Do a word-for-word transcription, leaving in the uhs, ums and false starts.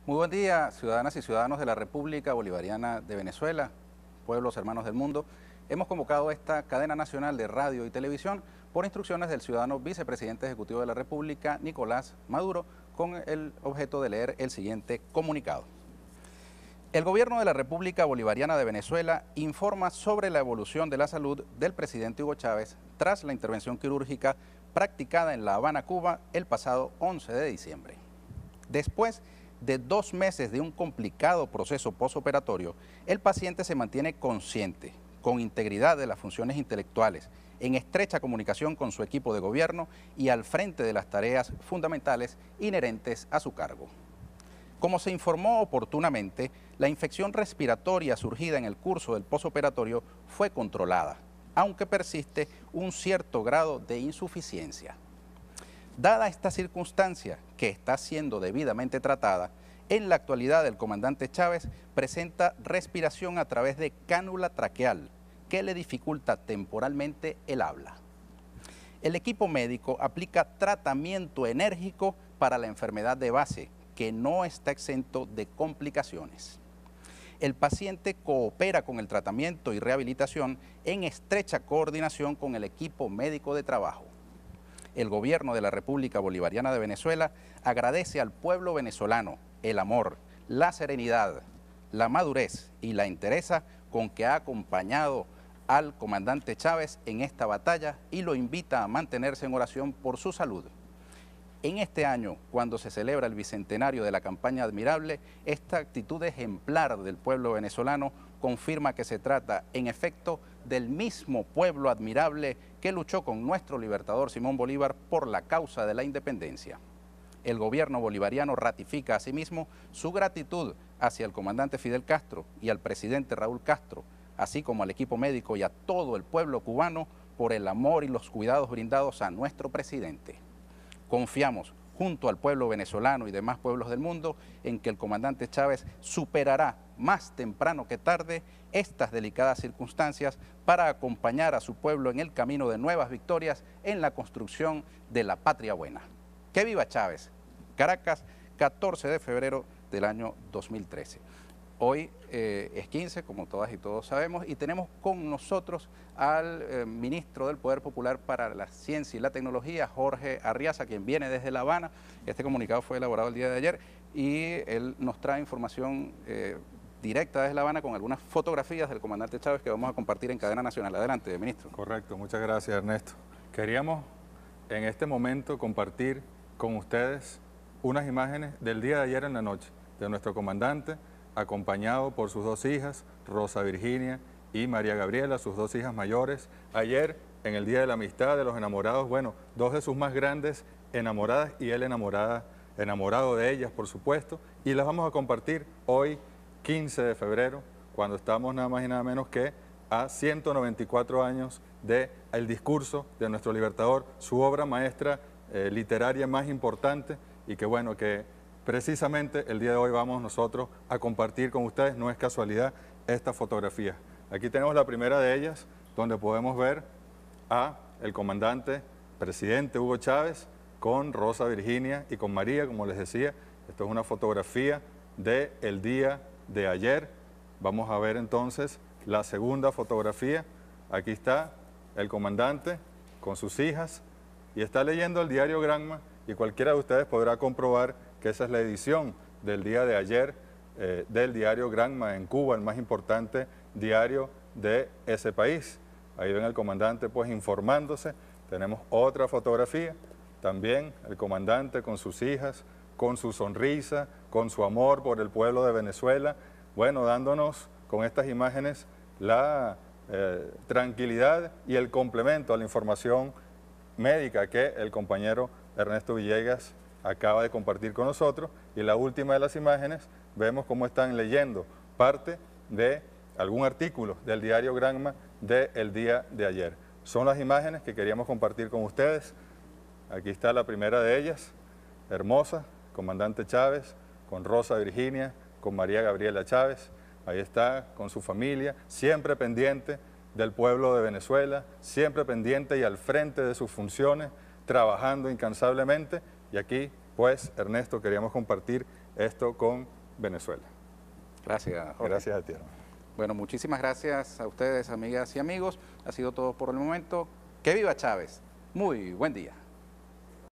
Muy buen día, ciudadanas y ciudadanos de la República Bolivariana de Venezuela, pueblos hermanos del mundo. Hemos convocado esta cadena nacional de radio y televisión por instrucciones del ciudadano vicepresidente ejecutivo de la República, Nicolás Maduro, con el objeto de leer el siguiente comunicado. El gobierno de la República Bolivariana de Venezuela informa sobre la evolución de la salud del presidente Hugo Chávez tras la intervención quirúrgica practicada en La Habana, Cuba, el pasado once de diciembre. Después de dos meses de un complicado proceso postoperatorio, el paciente se mantiene consciente, con integridad de las funciones intelectuales, en estrecha comunicación con su equipo de gobierno y al frente de las tareas fundamentales inherentes a su cargo. Como se informó oportunamente, la infección respiratoria surgida en el curso del postoperatorio fue controlada, aunque persiste un cierto grado de insuficiencia. Dada esta circunstancia, que está siendo debidamente tratada, en la actualidad el comandante Chávez presenta respiración a través de cánula traqueal, que le dificulta temporalmente el habla. El equipo médico aplica tratamiento enérgico para la enfermedad de base, que no está exento de complicaciones. El paciente coopera con el tratamiento y rehabilitación en estrecha coordinación con el equipo médico de trabajo. El gobierno de la República Bolivariana de Venezuela agradece al pueblo venezolano el amor, la serenidad, la madurez y la entereza con que ha acompañado al comandante Chávez en esta batalla y lo invita a mantenerse en oración por su salud. En este año, cuando se celebra el bicentenario de la campaña admirable, esta actitud ejemplar del pueblo venezolano confirma que se trata, en efecto, del mismo pueblo admirable que luchó con nuestro libertador Simón Bolívar por la causa de la independencia. El gobierno bolivariano ratifica asimismo su gratitud hacia el comandante Fidel Castro y al presidente Raúl Castro, así como al equipo médico y a todo el pueblo cubano por el amor y los cuidados brindados a nuestro presidente. Confiamos, junto al pueblo venezolano y demás pueblos del mundo, en que el comandante Chávez superará más temprano que tarde estas delicadas circunstancias para acompañar a su pueblo en el camino de nuevas victorias en la construcción de la patria buena. ¡Que viva Chávez! Caracas, catorce de febrero del año dos mil trece. Hoy eh, es quince, como todas y todos sabemos, y tenemos con nosotros al eh, ministro del Poder Popular para la Ciencia y la Tecnología, Jorge Arriaza, quien viene desde La Habana. Este comunicado fue elaborado el día de ayer y él nos trae información eh, directa desde La Habana con algunas fotografías del comandante Chávez que vamos a compartir en cadena nacional. Adelante, ministro. Correcto, muchas gracias, Ernesto. Queríamos en este momento compartir con ustedes unas imágenes del día de ayer en la noche de nuestro comandante, acompañado por sus dos hijas, Rosa Virginia y María Gabriela, sus dos hijas mayores. Ayer, en el Día de la Amistad de los Enamorados, bueno, dos de sus más grandes enamoradas y él enamorada, enamorado de ellas, por supuesto, y las vamos a compartir hoy, quince de febrero, cuando estamos nada más y nada menos que a ciento noventa y cuatro años del discurso de nuestro libertador, su obra maestra eh, literaria más importante, y que bueno, que precisamente el día de hoy vamos nosotros a compartir con ustedes, no es casualidad, esta fotografía. Aquí tenemos la primera de ellas, donde podemos ver a el comandante presidente Hugo Chávez con Rosa Virginia y con María, como les decía. Esto es una fotografía del día de ayer. Vamos a ver entonces la segunda fotografía. Aquí está el comandante con sus hijas y está leyendo el diario Granma, y cualquiera de ustedes podrá comprobar que esa es la edición del día de ayer eh, del diario Granma en Cuba, el más importante diario de ese país. Ahí ven al comandante pues informándose. Tenemos otra fotografía, también el comandante con sus hijas, con su sonrisa, con su amor por el pueblo de Venezuela, bueno, dándonos con estas imágenes la eh, tranquilidad y el complemento a la información médica que el compañero Ernesto Villegas acaba de compartir con nosotros. Y en la última de las imágenes vemos cómo están leyendo parte de algún artículo del diario Granma del día de ayer. Son las imágenes que queríamos compartir con ustedes. Aquí está la primera de ellas, hermosa, comandante Chávez, con Rosa Virginia, con María Gabriela Chávez. Ahí está con su familia, siempre pendiente del pueblo de Venezuela, siempre pendiente y al frente de sus funciones, trabajando incansablemente. Y aquí, pues, Ernesto, queríamos compartir esto con Venezuela. Gracias, Jorge. Gracias a ti, hermano. Bueno, muchísimas gracias a ustedes, amigas y amigos. Ha sido todo por el momento. ¡Que viva Chávez! Muy buen día.